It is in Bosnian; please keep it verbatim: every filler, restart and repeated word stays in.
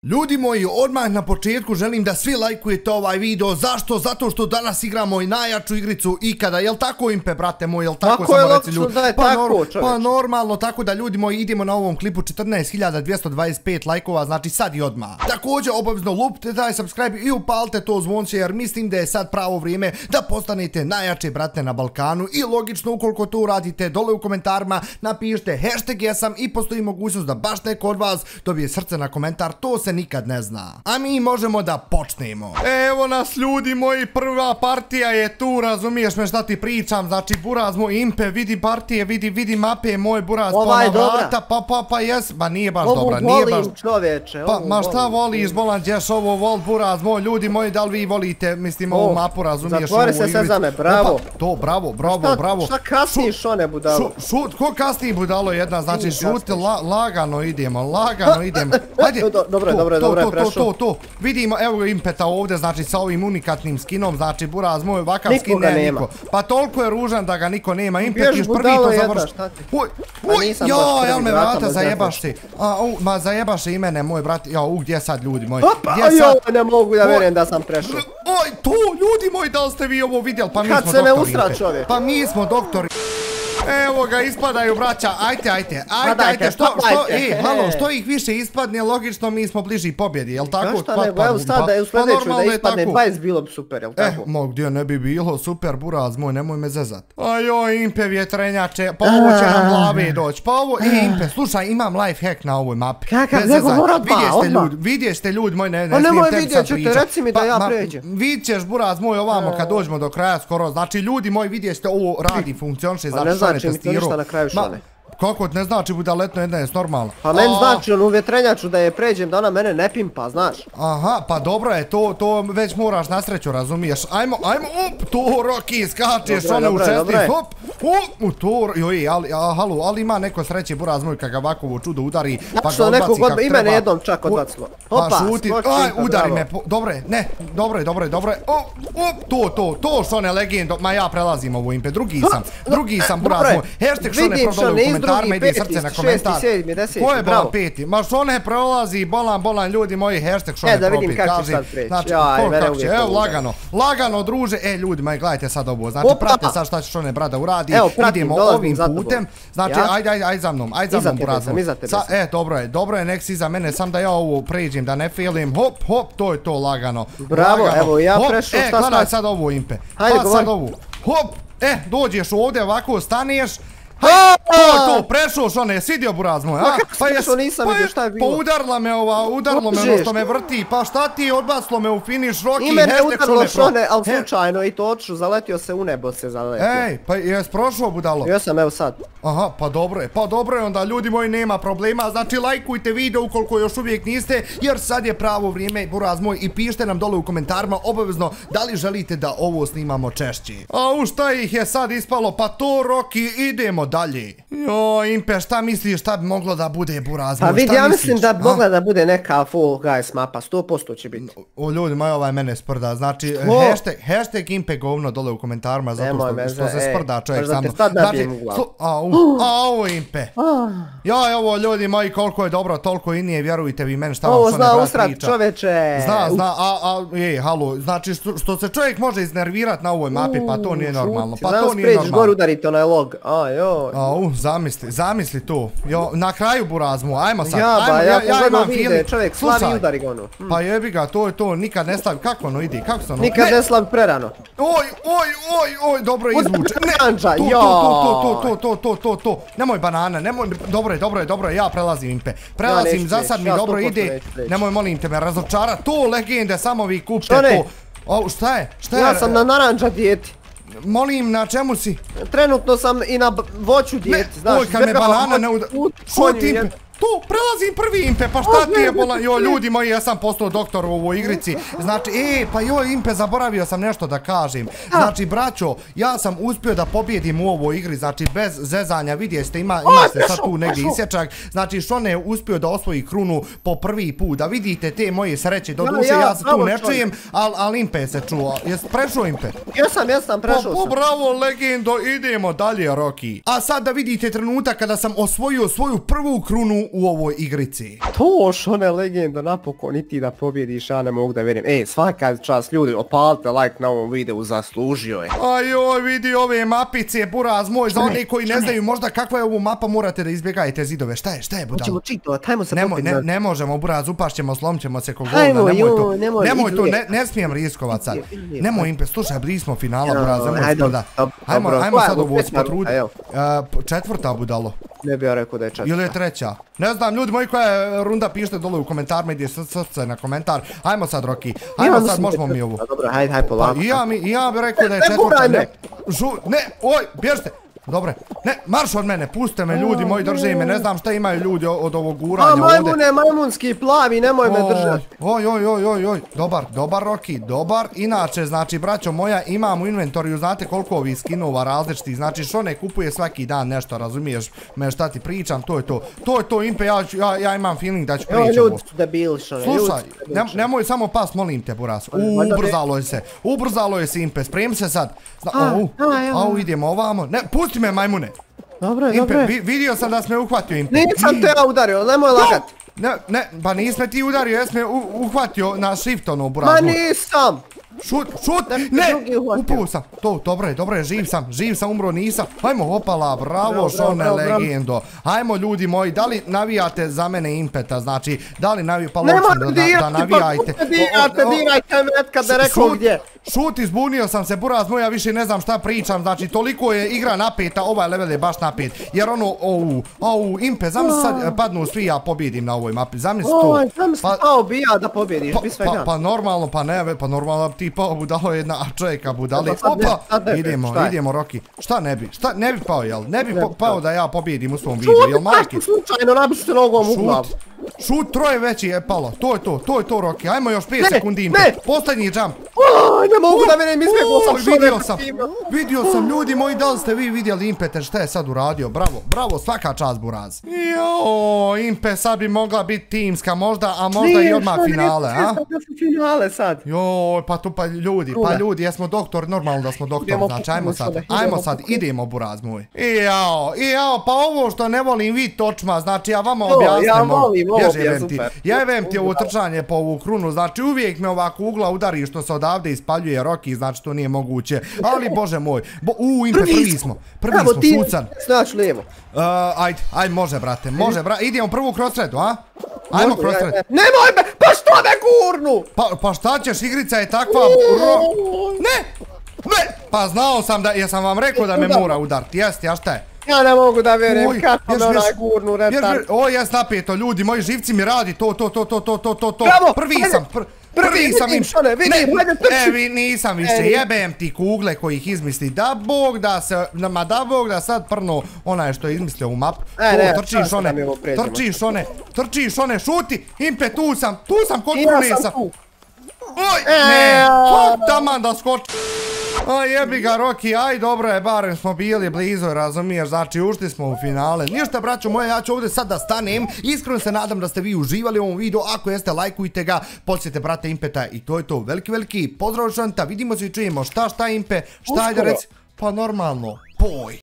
Ljudi moji, odmah na početku želim da svi lajkujete ovaj video. Zašto? Zato što danas igramo i najjaču igricu ikada. Jel tako, Impe, brate moj? Jel tako? Tako je logično da je tako, čovječ. Pa normalno, tako da ljudi moji idemo na ovom klipu četrnaest hiljada dvjesto dvadeset pet lajkova, znači sad i odmah. Također obavezno lupite taj subscribe i upalite to zvonce jer mislim da je sad pravo vrijeme da postanete najjače brate na Balkanu. I logično, ukoliko to uradite, dole u komentarima napišite hashtag jesam i postoji mogućnost da baš neko od vas dobije srce na komentar, to se nikad ne zna. A mi možemo da počnemo. Evo nas ljudi moji, prva partija je tu, razumiješ me šta ti pričam, znači buraz moj Impe, vidi partije, vidi, vidi mape, moj buraz Ova pola vrata, pa pa pa jes, ba nije baš ovu dobra, nije baš... volim čovječe, Pa ovu ma šta volim. voliš, bolan dješ ovo vol buraz moj, ljudi moji, da li vi volite, mislim ovu O, mapu, razumiješ zatvori ovu se igricu? Sezame, bravo. Opa, to, bravo, bravo, Šta- bravo. Šta kasniš one budalo? Šu- Šut, ko kasnije budalo jedna, znači Ti šuti, kasniš. la- lagano idemo, lagano idemo. Ajde, Do- do- dobro je, to, dobro je, to, dobro je, to, to, prešao. to, to. Vidimo, evo Impeta ovdje, znači sa ovim unikatnim skinom, znači buraz moj, ovakav Niko skin ga ne nema. niko. Pa toliko je ružan da ga niko nema, Impet Bježi još prvi budalo to jedna, završi. šta ti? Uj, Ma uj, nisam baš joj, prvi, jel me brata, vrata ma zajebaš zezaš. ti. A, u, ma zajebaš i mene, moj brat, ja, u, gdje sad ljudi moji? Opa, Gdje sad? joj, ne mogu da Oj. vjerujem da sam prešao. Oj, to, ljudi moji, da li ste vi ovo vidjeli? Pa mi Kad smo se ne doktori, usra, Impe. čovjek. Pa mi smo doktori. Evo ga, ispadaju braća, ajte, ajte, ajte, dajte, ajte, što, pa što, dajte. e, halo, što ih više ispadne, logično mi smo bliži pobjedi, jel tako? Znaš šta Pa- nego, pa- evo sad da je u pa sljedećoj da normalno je ispadne tako. dvadeset bilo bi super, jel Eh, tako? mo gdje ne bi bilo, super buraz moj, nemoj me zezat. Ajoj, Impe vjetrenjače, pa ovo će nam glave doći, pa ovo, e, Impe, slušaj, imam life hack na ovoj mapi. Kakav, Bez nego zezanja. mora odmah, Vidjeste odmah. ljudi, vidjeste ljudi moj, ne, ne Pa smijem nemoj tebi vidjet sad ću te, pričat. reci mi da Pa, ja ma, pređem. Vidit ćeš buraz moj ovamo kad dođemo do kraja skoro, znači ljudi moji vidjeste ovo radi, funkcioniše, Pa ne znači što ne znači mi to testirao. ništa na kraju Ma, šale. kako ne znači budaletno jedna je normalno. Pa meni A, znači on u vjetrenjaču da je pređem da ona mene ne pimpa, znaš. Aha, pa dobro je, to, to već moraš na sreću, razumiješ. Ajmo, ajmo, op, to Rocky, skačeš, Dobro je, one u dobro je, dobro je. šesnaest, hop, hop, u to, joj, ali, a, halo, ali ima neko sreće, buraz moj, kad ga ovako čudo udari, pa ga Što odbaci nekog kako od, i treba. mene jednom čak U- odbacilo. Pa Opa, šuti, skoči, aj, pa udari bravo. me, po- dobro je, ne, dobro je, dobro je, dobro je, o, op, to, to, to, što ne legendo, ma ja prelazim ovu Impe, drugi sam, drugi sam, buraz Dobro je. moj, hashtag što ne Vidim prodole u što ne iz komentarima, drugi, ide srce peti, na šesti, komentar. sedmi, deseti, Ko je bolan bravo. peti? Ma što ne prolazi, bolan, bolan, ljudi moji, hashtag što E, ne da vidim propit, kako ćeš kaži. sad preći. Znači, Jaj, ko mene kako će, uvijek evo to lagano, lagano druže, e ljudi moji, gledajte sad ovo, znači Opa. prate sad šta će što ne brada uradi, Evo, pratim, idemo dolazim ovim za tobom. putem, znači Ja? ajde, ajde, ajde za mnom, ajde za Iza mnom, tebe buraz sam, moj. iza tebe Sa- sam. E, dobro je, dobro je, nek si iza mene, sam da ja ovo pređem, da ne failim, hop, hop, to je to lagano. Bravo, lagano. evo, ja Hop, prešao, e, šta gledaj sad? sad ovo Impe, Hajde, pa sad govori. ovu, hop, e, dođeš ovdje, ovako staneš, Ha! to je to, prešao što ne, svidio buraz moj, a? Ma kako si jes- prešao, nisam pa vidio jes- šta je bilo. Pa udarla me ova, udarlo me ono Možeš. što me vrti, pa šta ti odbacilo me u finish, Rocky, I mene hashtag udarilo što ne šone, ali pro- He- slučajno i to oču, zaletio se u nebo se zaletio. Ej, pa jes prošao budalo? Ja sam evo sad. Aha, pa dobro je, pa dobro je onda ljudi moji, nema problema, znači lajkujte video ukoliko još uvijek niste, jer sad je pravo vrijeme, buraz moj, i pišite nam dole u komentarima obavezno da li želite da ovo snimamo češće. A u šta ih je sad ispalo, pa to Rocky, idemo dalje. Jo, Impe, šta misliš, šta bi moglo da bude, buraz Pa moj, vidi, šta ja misliš? mislim da bi A? mogla da bude neka Fall Guys mapa, sto posto će biti. O ljudi moj, ovaj mene sprda, znači O! hashtag, hashtag Impe govno dole u komentarima zato Nemoj što, me što se za- ej, sprda čovjek možda sa te mnom. sad Znači, nabijem u glavu. slu- au, au Impe. Ja, ovo ljudi moji, koliko je dobro, toliko i nije, vjerujte vi meni šta vam Ovo što ne zna brat usrat priča. čoveče. Zna, zna, a, a, ej, halo, znači što, što se čovjek može iznervirat na ovoj mapi, pa to nije normalno, pa to nije Znaš, pređeš gor, normalno. udarite onaj log. Aj, joj. Au, zamisli, zamisli to. Jo, na kraju burazmu, ajmo sad, Ja, ajmo, ba, ja pogledam imam vide, feeling. čovjek slavi Slušaj, i udari ga ono. Hm. Pa jebi ga, to je to, nikad ne stavi, kako ono ide, kako se ono... Nikad Ne! ne slavi prerano. Oj, oj, oj, oj, dobro je izvuče. Ne, Anđa, to, joj. to, to, to, to, to, to, to. Nemoj banana, nemoj, dobro je, dobro je, dobro je, ja prelazim Impe. Prelazim, neću za preći, sad mi ja dobro sto posto ide. neću preći. Nemoj, molim te me razočara. To legende, samo vi kupte Što ne? to. O, šta je, šta je? Ja sam na naranđa dijeti. Molim, na čemu si? Trenutno sam i na b- voću dijeti, znaš. Oj, kad me zgrgava banana voću ne uda... u Što konju ti Impe? jedan. Tu, prelazim prvi Impe, pa šta ti je bolan, jo ljudi moji, ja sam postao doktor u ovoj igrici, znači, e, pa joj Impe, zaboravio sam nešto da kažem, znači, braćo, ja sam uspio da pobjedim u ovoj igri, znači, bez zezanja, vidjeste, ima, ima se sad tu negdje isječak, znači, Šone je uspio da osvoji krunu po prvi put, da vidite te moje sreće, do duše, ja, ja se tu bravo, ne čovjek. čujem, al, al Impe se čuo, jes prešao Impe? Jesam, jesam, Pa, prešao pa sam. bravo legendo, idemo dalje Rocky. A sad da vidite trenutak kada sam osvojio svoju prvu krunu u ovoj igrici. To šone legenda, napokon i ti da pobjediš, ja ne mogu da vjerujem. Ej, svaka čast ljudi, opalite like na ovom videu, zaslužio je. Ajoj, vidi ove mapice, buraz moj, za oni koji ne znaju možda kakva je ovu mapa, morate da izbjegajte zidove. Šta je, šta je budalo? Hoćemo čitovat, hajmo se Nemo, popiti. ne, ne možemo, buraz, upašćemo, slomit ćemo se kog Hajmo, govna, nemoj to, joj, nemoj, nemoj idi to, uvijek. ne, ne smijem riskovat sad. Idi, idi, Nemoj Impe, slušaj, bili smo finala, buraz, nemoj Ajde, sprda. dobro, Hajmo, dobro. hajmo Koja sad je ovo peta spotrudi. ruta, evo? Četvrta budalo. Ne bi ja rekao da je četvrta. Ili je treća? Ne znam, ljudi moji, koja je runda, pišite dole u komentarima, ide srce na komentar. Ajmo sad, Roki, ajmo sad, možemo mi ovo. Dobro, hajde, hajde polako. Pa i ja, mi, i ja bih rekao da je Ne, četvrta, guraj ne, me. žu, ne, oj, bježite. Dobre, ne, marš od mene, puste me ljudi moji, drže me, ne znam šta imaju ljudi od ovog guranja A ovdje. majmune, majmunski plavi, nemoj me držati. Oj, oj, oj, oj, oj, dobar, dobar Roki, dobar. Inače, znači, braćo moja, imam u inventoriju, znate koliko ovih skinova različitih, znači, što ne kupuje svaki dan nešto, razumiješ me šta ti pričam, to je to. To je to, Impe, ja, ću- ja, ja imam feeling da ću Evo, pričati. ljudi su debili, šone, ljudi su Slušaj, debili, nem, šone. nemoj samo pas, molim te, buraz. U, Valjda ne. ubrzalo je se, ubrzalo je se, Impe, spremi se sad. Zna, A, au, a, evo. au, idemo ovamo. Ne, pusti me, majmune. Dobro je, Impe, dobro je. vi- vidio sam da si me uhvatio, Impe. Nisam te ja udario, nemoj lagat. Ne, ne, pa nisme ti udario, jes me u- uhvatio na shift ono, Ma burazu. nisam. Šut, šut, Da bi te ne, drugi uhvatio. upao sam. To, dobro je, dobro je, živ sam, živ sam, umro nisam. Hajmo, hopala, bravo, Bravo, šone bravo, bravo. legendo. Hajmo, ljudi moji, da li navijate za mene Impeta, znači, da li navijate, pa Nemoj ločim da, me da, da dirati, pa navijajte. kuće dirate, O, o, o, dirajte me kad ne rekao šut, gdje. Šut, izbunio sam se, buraz moj, ja više ne znam šta pričam, znači, toliko je igra napeta, ovaj level je baš napet. Jer ono, au, au, Impe, zamisli sad, e, padnu svi, ja pobjedim na ovoj mapi, zamisli to. Oj, sam se Pa- pao bi ja da pobjediš, Pa, bi pa, svega. pa normalno, pa ne, pa normalno ti pao budalo jedna, a čovjeka budali. Pa sad ne, Opa, sad ne bi, idemo, šta je? idemo Roki. Šta ne bi, šta ne bi pao, jel? Ne bi Ne po- bi pao pao. da ja pobjedim u svom videu, jel Šuti, majke? tako slučajno nabiš se nogom u glavu. Šut, šut, troje veći je palo, to je to, to je to Roki. Ajmo još pet Ne, sekundi, Impe. ne. Posljednji jump. Oj, ne mogu da vidim, izbjegao sam Oj, šone. vidio sam, vidio sam, ljudi moji, da li ste vi vidjeli Impete šta je sad uradio? Bravo, bravo, svaka čast, buraz. Jo, Impe, sad bi mogla biti timska možda, a možda i odmah finale, a? Finale sad. Joj, pa tu pa ljudi, pa Ruda. ljudi, jesmo doktor, normalno da smo doktor, Idemo znači po ajmo kuću, sad, idemo ajmo po sad, kuću. idemo buraz moj. I jao, i jao, pa ovo što ne volim vid točma, znači ja vama To, objasnim. ja ovo. volim, ovo Ježi, je jebem ti, super. ja jebem ti ovo trčanje po ovu krunu, znači uvijek me ovako ugla udari što se odavde ispaljuje Roki, znači to nije moguće, ali bože moj, bo, u Impe, prvi smo, prvi Evo smo, ti, šucan. znači lijevo. Uh, ajde, ajde, može brate, može brate, idemo prvu cross threadu, a? Ajmo Može, cross ja- thread. ja- Nemoj me, pa što me gurnu? Pa, pa šta ćeš, igrica je takva, ro... Ne! Ne! Pa znao sam da, jesam vam rekao da me Udar. mora udariti, jeste, a šta je? Ja ne mogu da vjerujem Oj, kako me bjež, onaj bjež. gurnu, Bjež, retar. bjež. O, jes napeto, ljudi, moji živci mi radi, to, to, to, to, to, to, to, to. Bravo, Prvi ajde. sam, pr- Prvi, prvi sam vidim, im... Šone, vidim, Ne, ajde, trči. e, vi, nisam više, E, jebem ti kugle koji ih izmisli, da bog da se, ma da bog da sad prno onaj što je izmislio u map. E, To, ne, trčiš šta one, mi ovo pređemo? trčiš one, trčiš one, šuti, Impe, tu sam, tu sam, kod I ja krune sam sam. tu. Oj, E, ne, a- pa taman da skoči. Aj jebi ga Roki, aj dobro je, barem smo bili blizu, razumiješ, znači ušli smo u finale. Ništa braćo moje, ja ću ovdje sad da stanem, iskreno se nadam da ste vi uživali u ovom videu, ako jeste lajkujte ga, posjetite brate Impeta i to je to, veliki veliki pozdrav šanta, vidimo se i čujemo, šta šta Impe, šta ajde Uskoro. reci, pa normalno, poj.